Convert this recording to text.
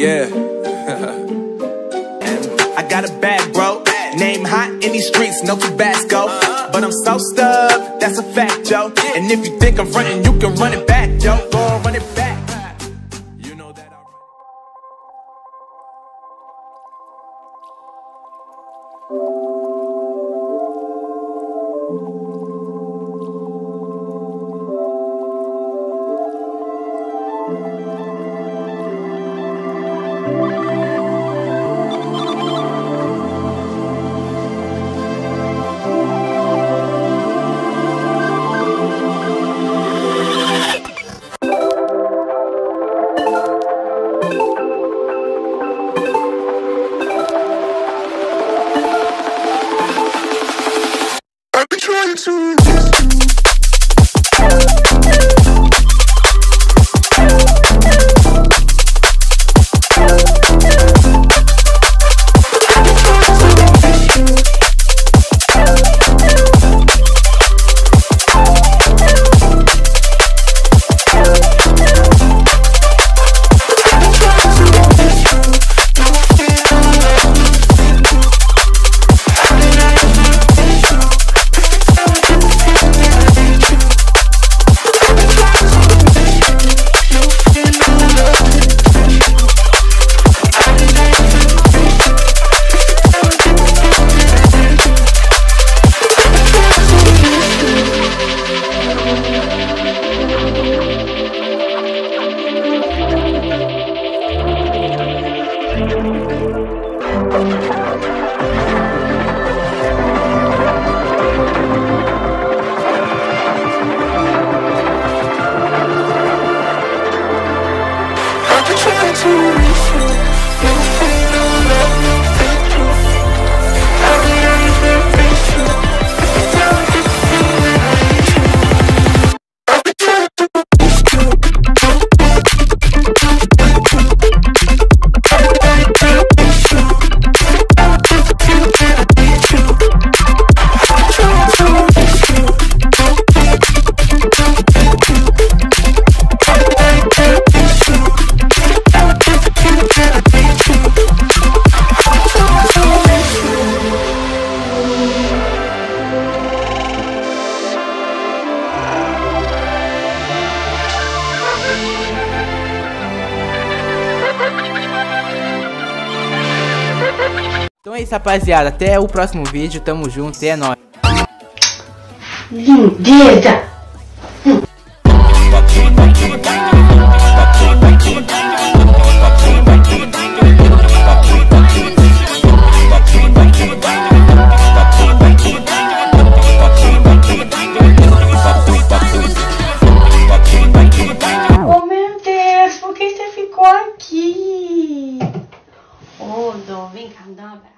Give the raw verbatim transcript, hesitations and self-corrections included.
Yeah. I got a bag, bro. Name hot in these streets, no Tabasco. But I'm so stubbed, that's a fact, yo. And if you think I'm frontin', you can run it back, yo. Go on, run it back. You know that already. Então é isso, rapaziada. Até o próximo vídeo. Tamo junto e é nóis. Lindeza! Oh meu Deus, por que você ficou aqui? Ô, Dom, vem cá, me dá um abraço.